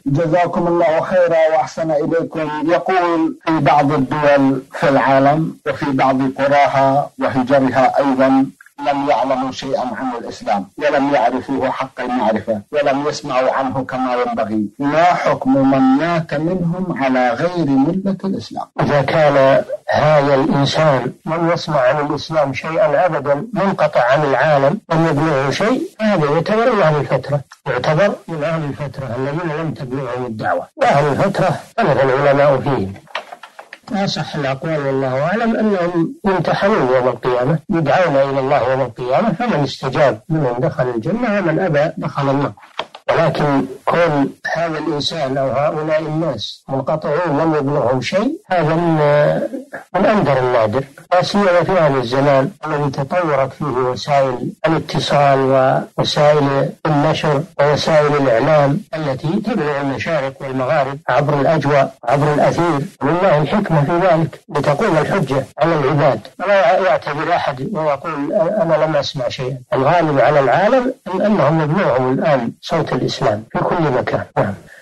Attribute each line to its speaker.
Speaker 1: جزاكم الله خيرا وأحسن إليكم. يقول في بعض الدول في العالم وفي بعض قراها وهجرها أيضا لم يعلموا شيئا عن الإسلام ولم يعرفوه حق المعرفة ولم يسمعوا عنه كما ينبغي، ما حكم من مات منهم على غير ملة الإسلام؟
Speaker 2: إذا كان هذا الإنسان لم يسمع عن الإسلام شيئا أبدا، منقطع عن العالم، لم يبلغه شيء، هذا يعتبر من أهل الفترة، يعتبر من أهل الفترة الذين لم تبلغهم الدعوة. وأهل الفترة اختلف العلماء فيهم. أصح الأقوال والله أعلم أنهم يمتحنون يوم القيامة، يدعون إلى الله يوم القيامة، فمن استجاب منهم دخل الجنة ومن أبى دخل النار. ولكن كون هذا الإنسان أو هؤلاء الناس منقطعون لم يبلغهم شيء، هذا من أندر النادر، لا سيما في هذا الزمان الذي تطورت فيه وسائل الاتصال ووسائل النشر ووسائل الإعلام التي تبلغ المشارق والمغارب عبر الأجواء عبر الأثير. لله الحكمة في ذلك لتقوم الحجة على العباد، ولا يعتبر أحد ويقول أنا لم أسمع شيئا. الغالب على العالم أنهم يبلغهم الآن صوت الإسلام في كل مكان.